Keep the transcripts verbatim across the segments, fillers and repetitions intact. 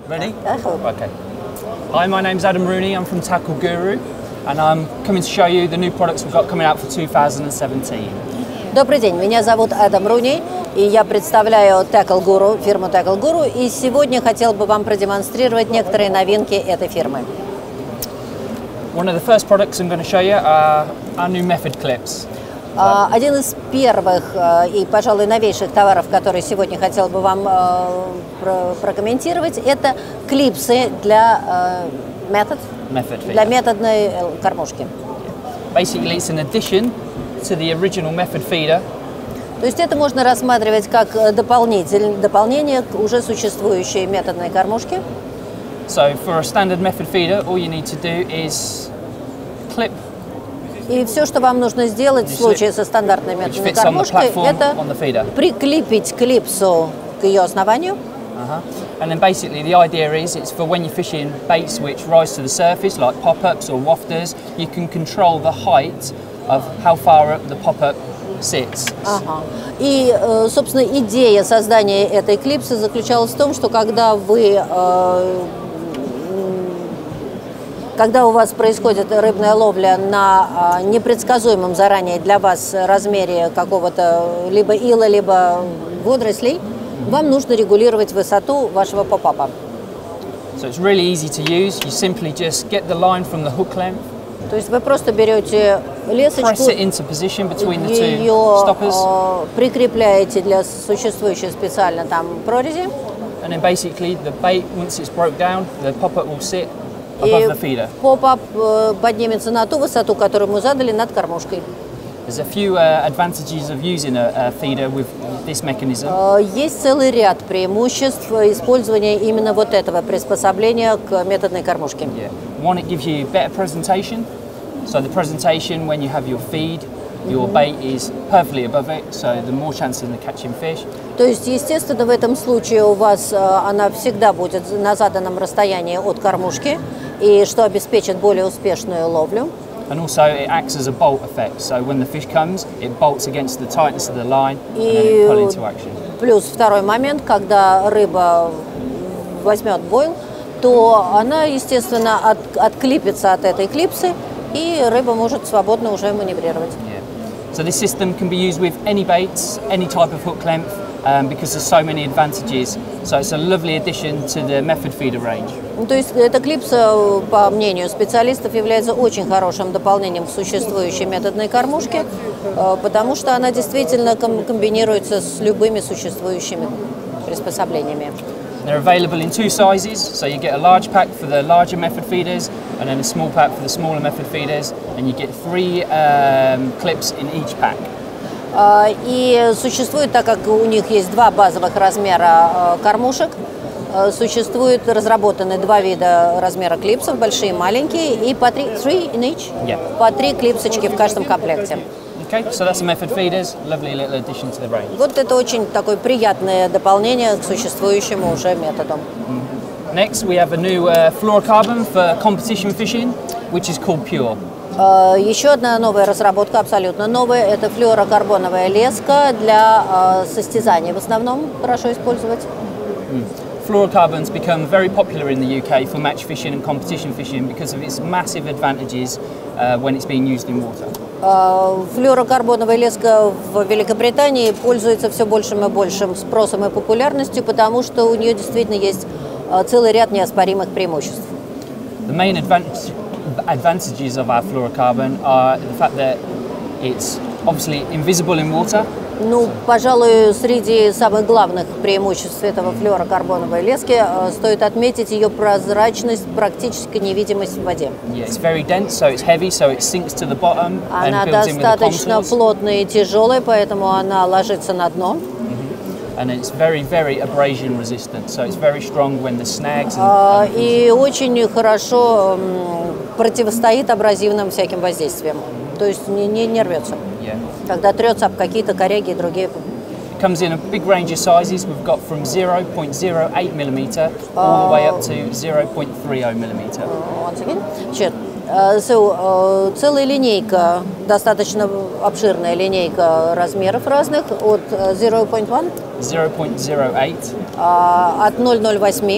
Ready? I hope. Okay. Hi, my name's Adam Rooney. I'm from Tackle Guru, and I'm coming to show you the new products we've got coming out for two thousand seventeen. Добрый день, меня зовут Адам Руни, и я представляю Tackle Guru, фирму Tackle Guru, и сегодня хотел бы вам продемонстрировать некоторые новинки этой фирмы. One of the first products I'm going to show you are our new Method clips. Uh, один из первых uh, и, пожалуй, новейших товаров, которые сегодня хотел бы вам uh, про прокомментировать, это клипсы для uh, Method, Method для методной кормушки. Basically, it's an addition to the original Method feeder. То есть это можно рассматривать как дополнитель, дополнение к уже существующей методной кормушке. So for a standard Method feeder, all you need to do is clip. И все, что вам нужно сделать в случае со стандартной методной кормушкой, это прикрепить клипсу к ее основанию. Uh-huh. And then basically the idea is it's for when you're fishing baits which rise to the surface, like pop-ups or wafters, you can control the height of how far up the pop-up sits. Ага. И, собственно, идея создания этой клипсы заключалась в том, что когда вы Когда у вас происходит рыбная ловля на непредсказуемом заранее для вас размере какого-то либо ила, либо водорослей, вам нужно регулировать высоту вашего попапа. So it's really easy to use. You simply just get the line from the hook length. То есть вы просто берете лесочку, ее прикрепляете для существующей специально там прорези. And then basically the bait, once it's broke down, the pop-up will sit. И поп-ап поднимется на ту высоту, которую мы задали над кормушкой. There's a few uh, advantages of using a, a feeder with this mechanism. Есть целый ряд преимуществ использования именно вот этого приспособления к методной кормушке. Yeah. One, it gives you better presentation. So the presentation when you have your feed, your bait is perfectly above it, so the more chances of catching fish. То есть, естественно, в этом случае у вас она всегда будет на заданном расстоянии от кормушки, и что обеспечит более успешную ловлю. And also it acts as a bolt effect, so when the fish comes, it bolts against the tightness of the line and then it pull into action. Плюс второй момент, когда рыба возьмет бойл, то она, естественно, от, отклипится от этой клипсы, и рыба может свободно уже маневрировать. Yeah. So this system can be used with any baits, any type of hook length, um, because there's so many advantages. So it's a lovely addition to the Method feeder range. То есть эта клипса, по мнению специалистов, является очень хорошим дополнением к существующей методной кормушке, потому что она действительно комбинируется с любыми существующими приспособлениями. They're available in two sizes, so you get a large pack for the larger Method feeders and then a small pack for the smaller Method feeders, and you get three um, clips in each pack. И существует, так как у них есть два базовых размера кормушек, существует разработаны два вида размера клипсов, большие и маленькие, и по три, three in each, yeah. по три клипсочки в каждом комплекте. Okay, so that's the Method feeders, lovely little addition to the range. Вот это очень такое приятное дополнение к существующему уже методу. Next, we have a new uh, fluorocarbon for competition fishing, which is called Pure. Uh, еще одна новая разработка, абсолютно новая, это флюорокарбоновая леска для uh, состязаний. В основном хорошо использовать. Mm. Fluorocarbons become very popular in the U K for match fishing and competition fishing because of its massive advantages uh, when it's being used in water. Uh, флюорокарбоновая леска в Великобритании пользуется все большим и большим спросом и популярностью, потому что у нее действительно есть uh, целый ряд неоспоримых преимуществ. The main advantage, advantages of our fluorocarbon are the fact that it's obviously invisible in water. Ну, пожалуй, среди самых главных преимуществ этого флюорокарбоновой лески э, стоит отметить ее прозрачность, практически невидимость в воде. Yeah, it's very dense, so it's heavy, so it sinks to the bottom. Она and builds in with the достаточно плотная и тяжелая, поэтому она ложится на дно. Mm-hmm. And it's very, very abrasion resistant, so it's very strong when the snags. And, uh, and и очень хорошо um, противостоит абразивным всяким воздействиям, то есть не, не, не рвется. Yeah. Когда трется об какие-то коряги и другие. It comes in a big range of sizes. We've got from zero point zero eight millimeter all the way up to zero point three zero millimeter. Once again. Uh, so, uh, целая линейка, достаточно обширная линейка размеров разных, от zero point one, zero point zero eight, uh, от ноль целых ноль восемь,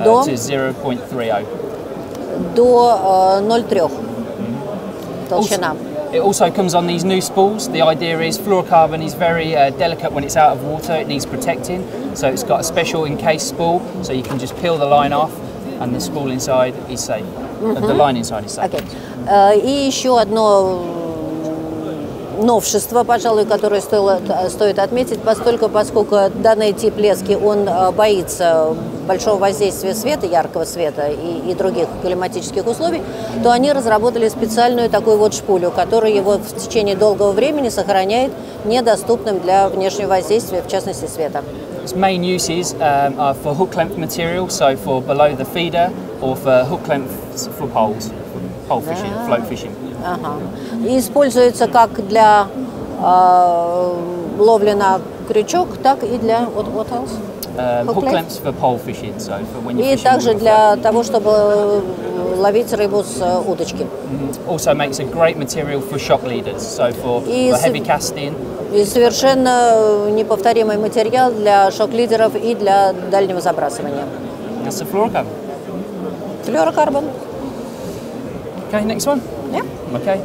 uh, До? to zero point three zero. До э, ноль целых три толщина. It also comes on these new spools. The idea is fluorocarbon is very uh, delicate when it's out of water. It needs protecting, so it's got a special encased spool, so you can just peel the line off, and the spool inside is safe. Mm-hmm. uh, the line inside is safe. Okay. Uh, и еще одно новшество, пожалуй, которое стоило, стоит отметить, поскольку, поскольку данный тип лески, он боится большого воздействия света, яркого света и, и других климатических условий, то они разработали специальную такую вот шпулю, которая его в течение долгого времени сохраняет недоступным для внешнего воздействия, в частности света. Its main uses um, are for hook length material, so for below the feeder, or for hook length for poles, pole fishing, Да. float fishing. Ага. И используется как для э, ловли на крючок, так и для what, what else? Um, Hook hook length? lengths for pole fishing, so for when you're И fishing также with a для того, чтобы ловить рыбу с э, удочки. float. Also makes a great material for shock leaders, so for, И for с- heavy casting. И совершенно неповторимый материал для шок-лидеров и для дальнего забрасывания. That's the fluorocarbon. Флюорокарбон. Okay, next one. Yeah. Okay.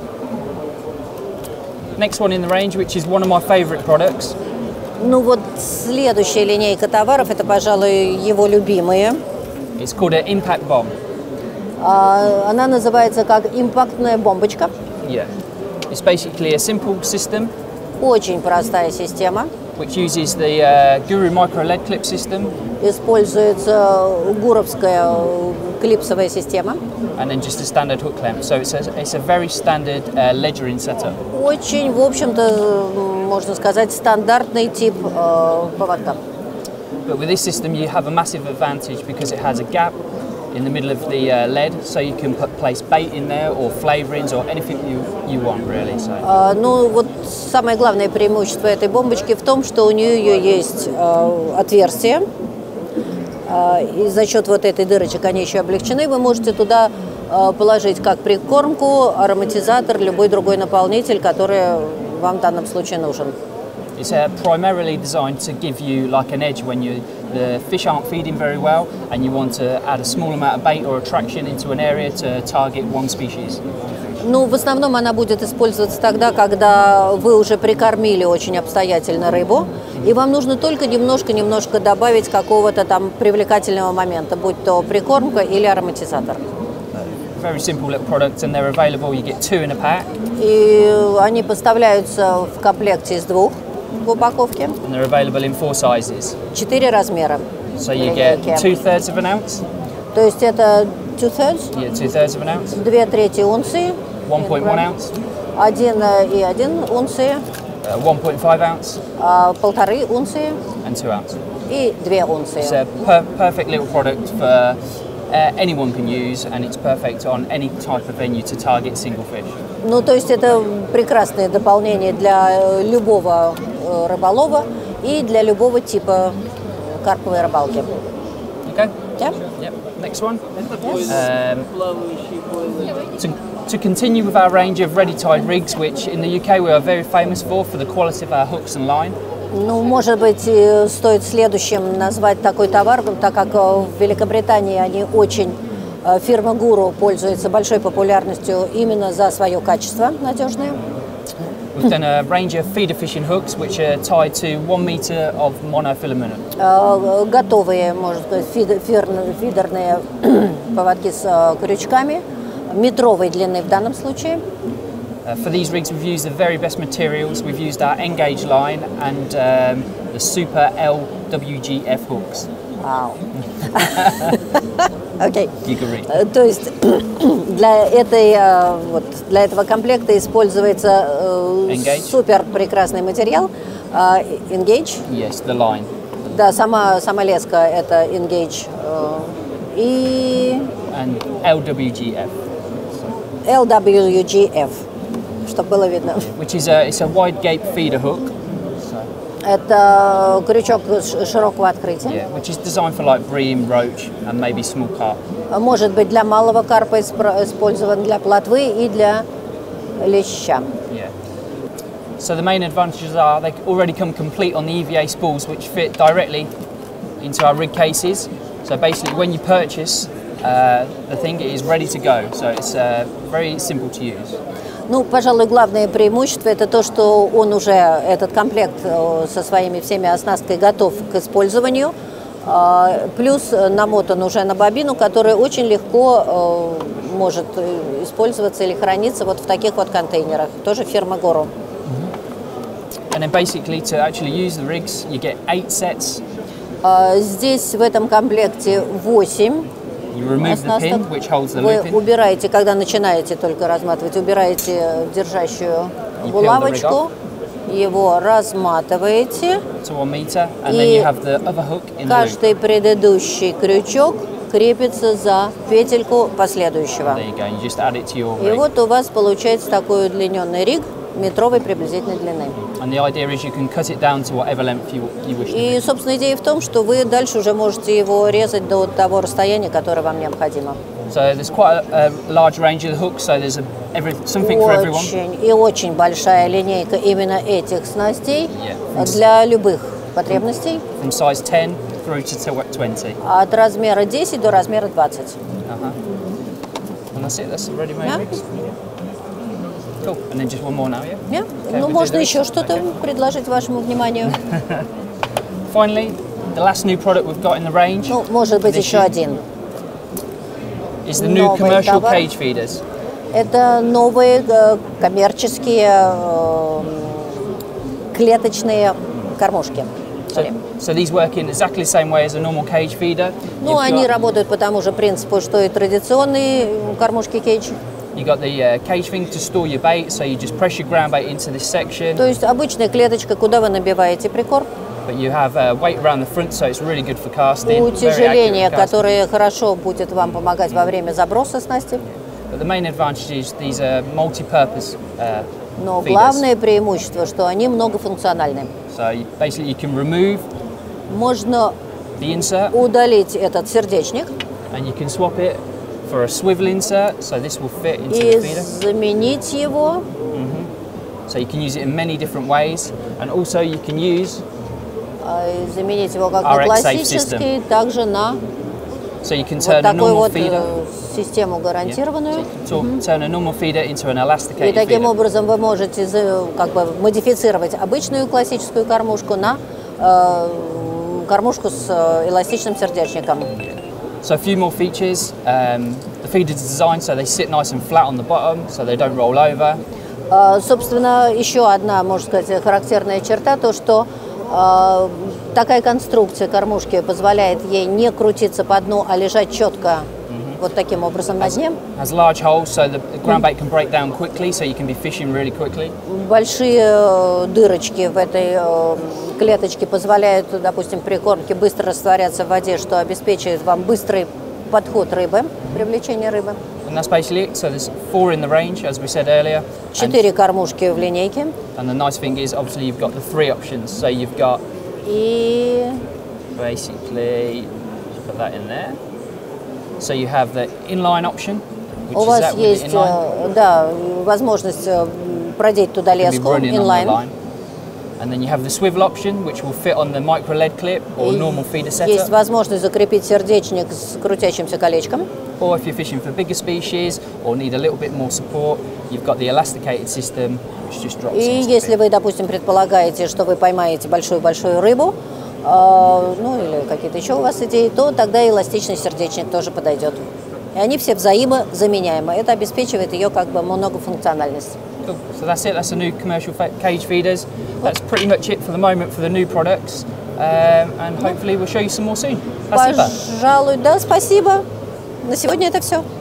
Next one in the range, which is one of my favourite products. Ну вот следующая линейка товаров, это, пожалуй, его любимые. It's called an impact bomb. А, Она называется как импактная бомбочка. Yeah. It's basically a simple system Очень простая система. which uses the uh, Guru Micro Lead Clip system Используется гуровская клипсовая система. and then just a standard hook clamp. So it's a, it's a very standard uh, ledgering setup. Очень, в общем-то, можно сказать, стандартный тип э, поводка. But with this system you have a massive advantage because it has a gap in the middle of the uh, lead, so you can put, place bait in there or flavourings or anything you, you want really. So. А, Ну вот самое главное преимущество этой бомбочки в том, что у нее есть э, отверстие, а, и за счет вот этой дырочек они еще облегчены. Вы можете туда э, положить как прикормку, ароматизатор, любой другой наполнитель, который вам в данном случае нужен. It's uh, primarily designed to give you like an edge when you, the fish aren't feeding very well and you want to add a small amount of bait or attraction into an area to target one species. Ну, в основном она будет использоваться тогда, когда вы уже прикормили очень обстоятельно рыбу, и вам нужно только немножко-немножко добавить какого-то там привлекательного момента, будь то прикормка или ароматизатор. Very simple little product and they're available, you get two in a pack И они поставляются в комплекте из двух в упаковке, and they're available in four sizes. четыре размера. So you линейки. get two thirds of an ounce, То есть это two thirds, yeah, two thirds of an ounce, две трети унции, one point one ounce, один и один унции, uh, one point five ounce а, полторы унции and two ounce. и две унции. It's a per- perfect little product for uh, anyone can use and it's perfect on any type of venue to target single fish. Ну, то есть это прекрасное дополнение для э, любого э, рыболова и для любого типа карповой рыбалки. Okay? Yeah? Yep. Next one. Um, to, to continue with our range of ready-tied rigs, which in the U K we are very famous for, for the quality of our hooks and line. Ну, может быть, э, стоит следующим назвать такой товар, так как э, в Великобритании они очень, э, фирма Guru пользуется большой популярностью именно за свое качество надежное. We've done a range of feeder fishing hooks, which are tied to one metre of monofilament. Э, Готовые, можно сказать, фид- фир- фидерные поводки с э, крючками метровой длины в данном случае. Uh, for these rigs, we've used the very best materials. We've used our Engage line and um, the Super L W G F hooks. Вау. Окей. Giga rig. Э, То есть для, этой, э, вот, для этого комплекта используется э, Engage. супер прекрасный материал э, Engage. Yes, the line. Да, сама, сама леска это Engage. э, И And L W G F, L W G F, чтобы было видно. which is a, it's a wide gape feeder hook. So, Это крючок ш- широкого открытия. yeah, which is designed for like bream, roach, and maybe small carp. Может быть для малого карпа испро- использован, для плотвы и для леща. Yeah. So the main advantages are they already come complete on the E V A spools, which fit directly into our rig cases. So basically, when you purchase uh, the thing, it is ready to go. So it's uh, very simple to use. Ну, пожалуй, главное преимущество это то, что он уже, этот комплект со своими всеми оснасткой готов к использованию. Плюс намотан уже на бобину, которая очень легко может использоваться или храниться вот в таких вот контейнерах. Тоже фирма Goro. And then basically to actually use the rigs, you get eight sets. Здесь в этом комплекте восемь оснасток. Вы убираете, когда начинаете только разматывать, убираете держащую булавочку, его разматываете, и каждый предыдущий крючок крепится за петельку последующего. И вот у вас получается такой удлиненный риг метровой приблизительной длины. И, собственно, идея в том, что вы дальше уже можете его резать до того расстояния, которое вам необходимо. So there's quite a, a large range of the hooks, so there's a, every, something for everyone. Очень и очень большая линейка именно этих снастей yeah. для любых потребностей. From size ten through to twenty. От размера десять до размера двадцать. Uh-huh. And that's it. That's ready-made yeah. rigs. Cool. And then just one more now, yeah? Yeah. Okay, ну, можно еще что-то okay. предложить вашему вниманию. Finally, the last new product we've got in the range. Ну, может быть, еще один. Is the new commercial cage feeders. Это новые коммерческие э, клеточные кормушки. So, so these work in exactly the same way as a normal cage feeder. Ну, они работают по тому же принципу, что и традиционные кормушки кейдж. You got the uh, cage thing to store your bait, so you just press your ground bait into this section. То есть обычная клеточка, куда вы набиваете прикорм. But you have uh, weight around the front, so it's really good for casting. Утяжеление, которое хорошо будет вам помогать во время заброса снасти. But the main advantage is these are multi-purpose uh, Но главное преимущество, что они многофункциональны. So you, basically you can remove Можно the insert, удалить этот сердечник and you can swap it for a swivel insert, so this will fit into и the feeder. заменить его. Mm-hmm. So you can use it in many different ways, and also you can use заменить его как на классический, также на so you can вот turn такую a вот feeder. систему гарантированную. Yeah. So mm-hmm. turn a normal feeder into an elasticated И таким feeder. образом вы можете как бы модифицировать обычную классическую кормушку на э, кормушку с эластичным сердечником. So a few more features. Um, the feeders are designed so they sit nice and flat on the bottom, so they don't roll over. Uh, собственно, еще одна, можно сказать, характерная черта, то, что uh, такая конструкция кормушки позволяет ей не крутиться по дну, а лежать четко mm-hmm. вот таким образом на дне. Has large holes, so the ground bait can break down quickly, so you can be fishing really quickly. Большие дырочки в этой клеточке позволяют, допустим, прикормке быстро растворяться в воде, что обеспечивает вам быстрый подход рыбы, привлечение рыбы. And that's basically it. So there's four in the range, as we said earlier. Четыре кормушки в линейке. And the nice thing is, obviously, you've got the three options. So you've got И basically put that in there. So you have the inline option, which у is вас that with есть, the inline. да, возможность продеть туда леску, inline. And then you have the swivel option, which will fit on the micro lead clip or normal feeder setup. Есть возможность закрепить сердечник с крутящимся колечком. Or if you're fishing for bigger species or need a little bit more support, you've got the elasticated system, which just drops. И если вы, допустим, предполагаете, что вы поймаете большую-большую рыбу, э, ну или какие-то еще у вас идеи, то тогда эластичный сердечник тоже подойдет. И они все взаимозаменяемы. Это обеспечивает ее как бы многофункциональность. Cool. So that's it. That's the new commercial cage feeders. That's pretty much it for the moment for the new products. Um, and hopefully we'll show you some more soon. Спасибо. Пожалуй, да, спасибо. На сегодня это все.